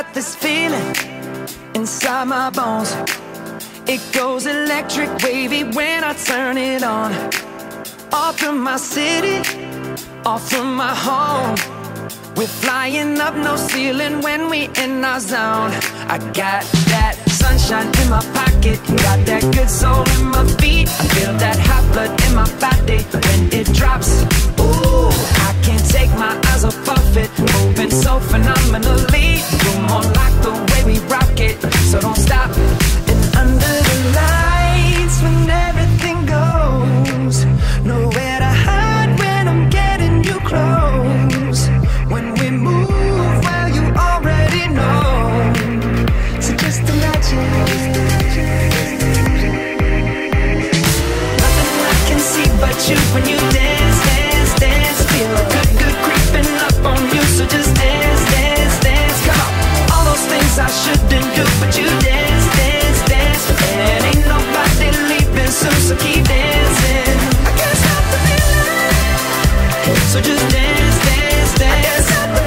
got this feeling inside my bones. It goes electric wavy when I turn it on. Off from my city, off from my home. We're flying up, no ceiling when we in our zone. I got that sunshine in my pocket, got that good soul in my feet. I feel that hot blood in my body when it drops. Ooh, I can't take my eyes off of it, moving so phenomenally. You're more like the way we rock it, so don't stop. And under the lights when everything goes, nowhere to hide when I'm getting you close. When we move, well, you already know. So just imagine. Nothing I can see but you when you dance, dance, dance. Feel good, good creeping up on you. So just dance, dance, dance. Come on. All those things I shouldn't do, but you dance, dance, dance. And ain't nobody leaving soon, so keep dancing. I can't stop the feeling. So just dance, dance, dance.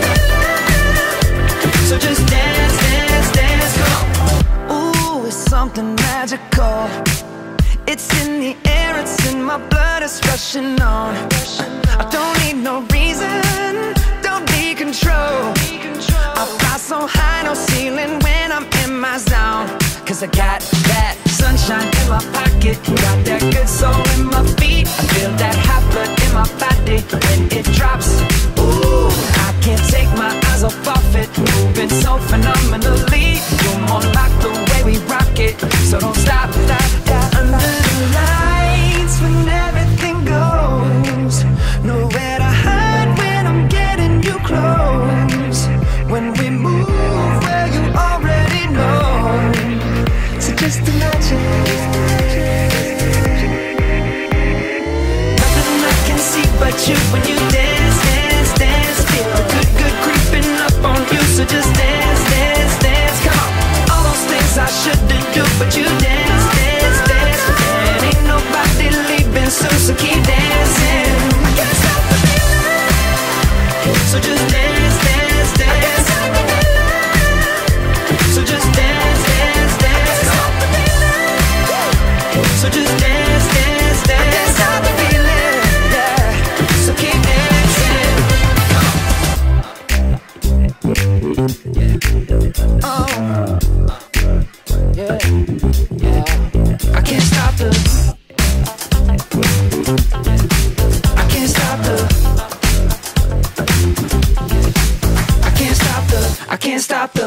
So just dance, dance, dance, come on. Ooh, it's something magical. It's in the air, it's in my blood, it's rushing on. I don't need no reason, don't need control. I fly so high, no ceiling when I'm in my zone. Cause I got that sunshine in my pocket, got that good soul in my feet. I feel that hot blood in my body when it drops. Ooh, I can't take my eyes off of it, moving so phenomenally. You're more like the way we rock it, so don't stop, stop, stop. Under the lights when everything goes, nowhere to hide when I'm getting you close. When we move, well, you already know. So just imagine. Nothing I can see but you when you dance, dance, dance. Feel good, good creeping up on you. So just dance, dance, dance. Come on. All those things I shouldn't do, but you dance, dance, dance. And ain't nobody leaving soon, so keep dancing. I can't stop the feeling. So just dance, dance, dance. So just dance, dance, dance. So just dance, dance, dance. I can't stop the feeling, yeah. So keep dancing. Oh, yeah, yeah. I can't stop the. I can't stop the. I can't stop the. I can't stop the.